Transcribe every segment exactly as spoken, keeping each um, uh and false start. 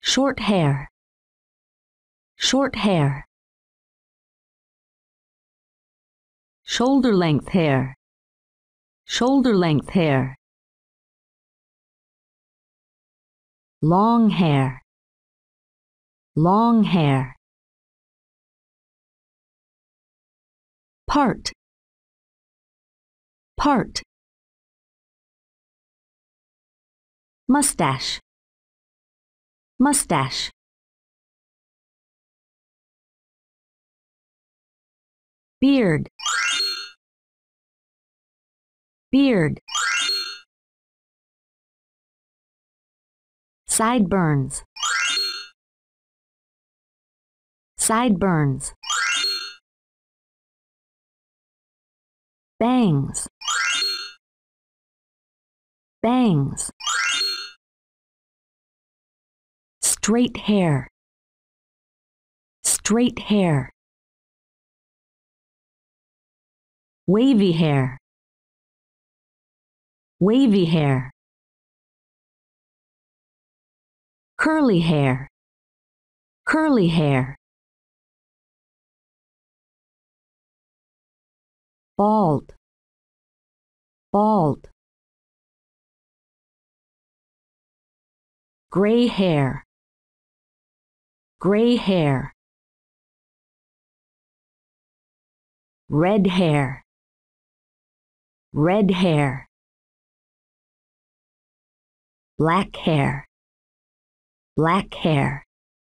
short hair, short hair. Shoulder length hair, shoulder length hair. Long hair, long hair. Part, part. Mustache, mustache. Beard, beard. Sideburns, sideburns. Bangs, bangs. Straight hair, straight hair. Wavy hair, wavy hair. Curly hair, curly hair. Bald, bald. Gray hair, gray hair. Red hair, red hair. Black hair, black hair.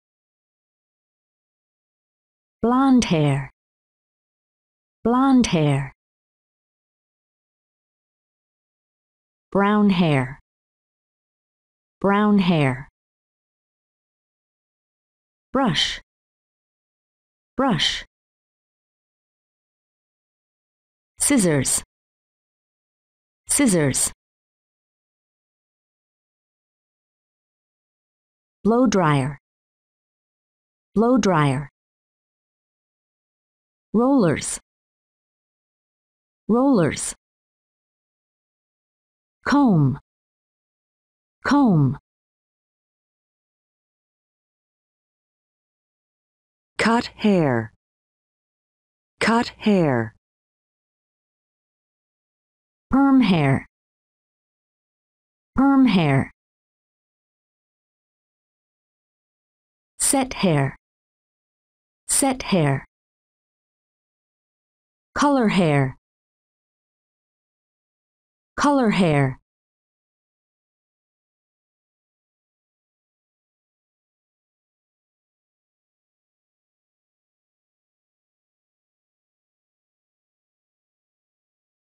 Blonde hair, blonde hair. Brown hair, brown hair. Brush, brush. Scissors, scissors. Blow dryer, blow dryer. Rollers, rollers. Comb, comb. Cut hair, cut hair. Perm hair, perm hair. Set hair, set hair. Color hair, color hair.